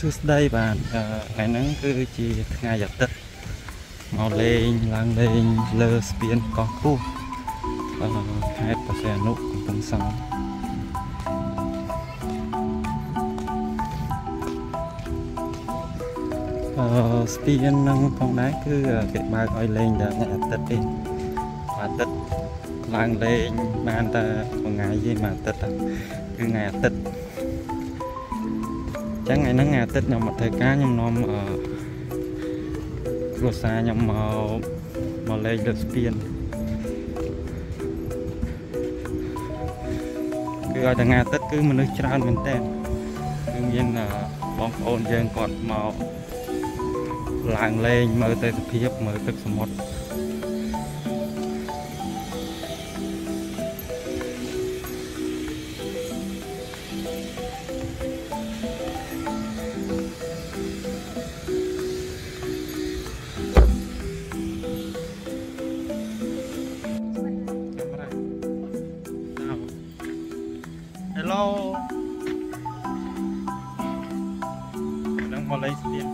Trước đây bạn ngày nắng cứ chỉ ngày giật tết màu lên lang lên lơ spiên có khu hai bờ xe nụ cùng sóng spiên năng phong đá cứ cái ba gọi lên là ngày tết đi mà tết lang lên ban ta một ngày gì mà tết cứ ngày tết chắc ngày nắng ngày tết nhom một thời cá nhom nom rùa xa nhom màu lên được spiên cứ gọi là ngày tết cứ mình nước tràn mình tên đương nhiên là bóng ôn dân còn màu làng lên mơ tới phiếp mơ tức một hello đang vào lấy tiền